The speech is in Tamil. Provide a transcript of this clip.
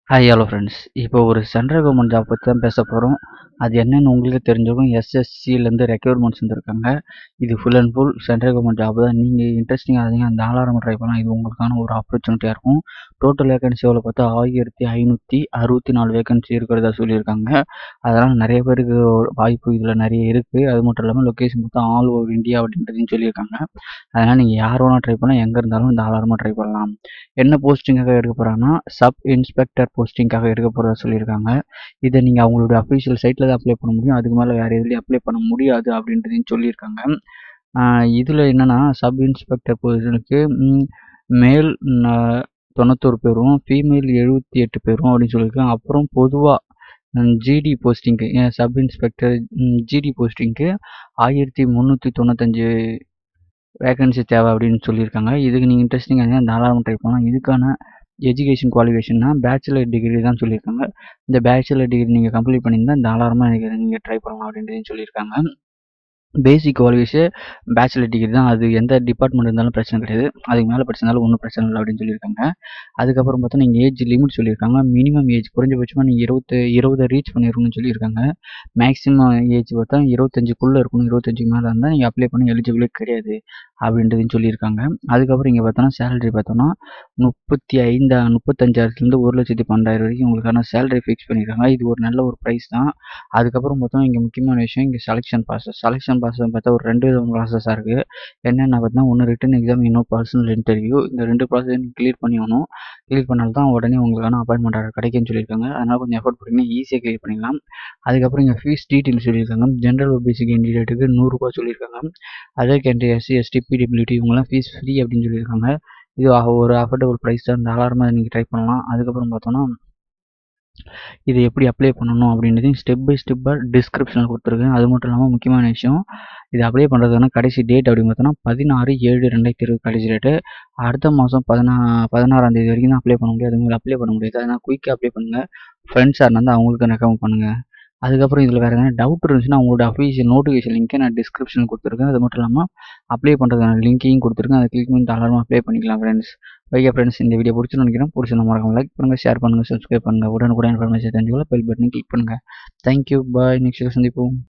Hi hello friends. இப்போ ஒரு சென்ட்ரல் கவர்மெண்ட் ஜாப் பற்றி தான் பேச போகிறோம். அது என்னன்னு உங்களுக்கு தெரிஞ்சிருக்கும். எஸ்எஸ்சிலேருந்து ரெக்யூர்மெண்ட்ஸ் வந்திருக்காங்க. இது full and full central government job தான். நீங்கள் இன்ட்ரெஸ்டிங்காக இருந்தீங்க தாராளமாக ட்ரை பண்ணலாம். இது உங்களுக்கான ஒரு ஆப்பர்ச்சுனிட்டியாக இருக்கும். டோட்டல் வேகன்சி எவ்வளோ பார்த்தா 1564 வேகன்சி இருக்கிறதா சொல்லியிருக்காங்க. அதனால் நிறைய பேருக்கு வாய்ப்பு இதில் நிறைய இருக்குது. அது மட்டும் இல்லாமல் லொக்கேஷன் பார்த்தா ஆல் ஓவர் இந்தியா அப்படின்றதையும் சொல்லியிருக்காங்க. அதனால் நீங்கள் யார் வேணால் ட்ரை பண்ணலாம், எங்கே இருந்தாலும் தாராளமாக ட்ரை பண்ணலாம். என்ன போஸ்டிங்காக எடுக்க போகிறாங்கன்னா சப் இன்ஸ்பெக்டர் போஸ்டிங்காக எடுக்க போகிறதா சொல்லியிருக்காங்க. இதை நீங்கள் அவங்களுடைய அஃபிஷியல் சைட்டில் தான் அப்ளை பண்ண முடியும். அதுக்கு மேலே வேறு எதுலேயும் அப்ளை பண்ண முடியாது அப்படின்றதையும் சொல்லியிருக்காங்க. இதில் என்னென்னா சப் இன்ஸ்பெக்டர் பொசிஷனுக்கு மேல் 91 பேரும் ஃபீமேல் 78 பேரும் அப்படின்னு சொல்லியிருக்காங்க. அப்புறம் பொதுவாக ஜிடி போஸ்டிங்க்கு சப் இன்ஸ்பெக்டர் ஜிடி போஸ்டிங்க்கு 1395 வேகன்சி தேவை அப்படின்னு சொல்லியிருக்காங்க. இதுக்கு நீங்கள் இன்ட்ரெஸ்டிங்காக இருந்தால் தாராளமாக ட்ரை பண்ணலாம். இதுக்கான எஜுகேஷன் குவாலிஃபிகேஷன்னா பேச்சுலர் டிகிரி தான் சொல்லியிருக்காங்க. இந்த பேச்சுலர் டிகிரி நீங்கள் கம்ப்ளீட் பண்ணியிருந்தால் தாராளமாக நீங்கள் ட்ரை பண்ணலாம் அப்படின்றதையும் சொல்லியிருக்காங்க. பேசிக் குவாலிஃபிகேஷன் பேச்சுலர் டிகிரி தான். அது எந்த டிபார்ட்மெண்ட் இருந்தாலும் பிரச்சனை கிடையாது. அதுக்கு மேலே படிச்சிருந்தாலும் ஒன்றும் பிரச்சனை இல்லை அப்படின்னு சொல்லியிருக்காங்க. அதுக்கப்புறம் பார்த்தா நீங்கள் ஏஜ் லிமிட் சொல்லியிருக்காங்க. மினிமம் ஏஜ் குறைஞ்சபட்சமாக நீங்கள் 20 ரீச் பண்ணிடணும்னு சொல்லியிருக்காங்க. மேக்ஸிமம் ஏஜ் பார்த்தா 25க்குள்ளே இருக்கணும். 25க்கு மேலே இருந்தால் நீங்கள் அப்ளை பண்ண எலிஜிபிளே கிடையாது அப்படின்றதையும் சொல்லியிருக்காங்க. அதுக்கப்புறம் இங்கே பார்த்தோன்னா சேலரி பார்த்தோன்னா 35,000 1,12,000 வரைக்கும் உங்களுக்கான சேலரி ஃபிக்ஸ் பண்ணியிருக்காங்க. இது ஒரு நல்ல ஒரு ப்ரைஸ் தான். அதுக்கப்புறம் பார்த்தோன்னா இங்கே முக்கியமான விஷயம் இங்கே செலெக்ஷன் ப்ராசஸ் பார்த்தா ஒரு 2 விதமான ப்ராசஸாக இருக்குது. என்னென்ன பார்த்தா ஒன்று ரிட்டன் எக்ஸாம், இன்னொரு பர்சனல் இன்டர்வியூ. இந்த 2 ப்ராசஸையும் கிளியர் பண்ணிடணும். கிளியர் பண்ணால் தான் உடனே உங்களுக்கான அப்பாயின்மெண்ட் ஆர்டர் கிடைக்குன்னு சொல்லியிருக்காங்க. அதனால் கொஞ்சம் எஃபோர்ட் போட்டிங்கன்னா ஈஸியாக கிளியர் பண்ணிடலாம். அதுக்கப்புறம் இங்கே ஃபீஸ் டீட்டெயில் சொல்லியிருக்காங்க. ஜென்ரல் OBC கேண்டிடேட்டுக்கு ₹100 சொல்லியிருக்காங்க. Other candidate SC ST PWD இவங்கெல்லாம் ஃபீஸ் ஃப்ரீ அப்படின்னு சொல்லியிருக்காங்க. இது ஒரு அஃபோர்டபுள் ப்ரைஸ் தான். தாராளமாக நீங்கள் ட்ரை பண்ணலாம். அதுக்கப்புறம் பார்த்தோன்னா இது எப்படி அப்ளை பண்ணணும் அப்படின்றதையும் ஸ்டெப் பை ஸ்டெப்பாக டிஸ்கிரிப்ஷனில் கொடுத்துருக்கேன். அது மட்டும் இல்லாமல் முக்கியமான விஷயம் இது அப்ளை பண்ணுறதுக்கான கடைசி டேட் அப்படின்னு பார்த்தோன்னா 16/7/2020 கடைசி டேட்டு. அடுத்த மாதம் 16ஆம் தேதி வரைக்கும் தான் அப்ளை பண்ண முடியாது. அதுமாதிரி அப்ளை பண்ண முடியாது. அதனால் குயிக்காக அப்ளை பண்ணுங்கள். ஃப்ரெண்ட்ஸாக இருந்தால் அவங்களுக்கு ரெக்கமெண்ட் பண்ணுங்கள். அதுக்கப்புறம் இதில் வேறு எதனா டவுட் இருந்துச்சுன்னா அவங்களோட அஃபிஷியல் நோட்டிஃபிகேஷன் லிங்க்கை நான் டிஸ்கிரிப்ஷனில் கொடுத்துருக்கேன். அது மட்டும் இல்லாமல் அப்ளை பண்ணுறதுக்கான லிங்க்கையும் கொடுத்துருக்கேன். அதை கிளிக் பண்ணி தாராளமாக அப்ளை பண்ணிக்கலாம் ஃப்ரெண்ட்ஸ். ஓகே ஃப்ரெண்ட்ஸ், இந்த வீடியோ பிடிச்சுன்னு நினைக்கிறேன். பிடிச்சிருந்தா மறக்காம லைக் பண்ணுங்கள், ஷேர் பண்ணுங்கள், சப்ஸ்கிரைப் பண்ணுங்கள். உடனுக்குடன் இன்ஃபர்மேஷன் தெரிஞ்சுக்கொள்ள பெல் பட்டனை கிளிக் பண்ணுங்கள். Thank you, bye. நெக்ஸ்ட் சந்திப்போம்.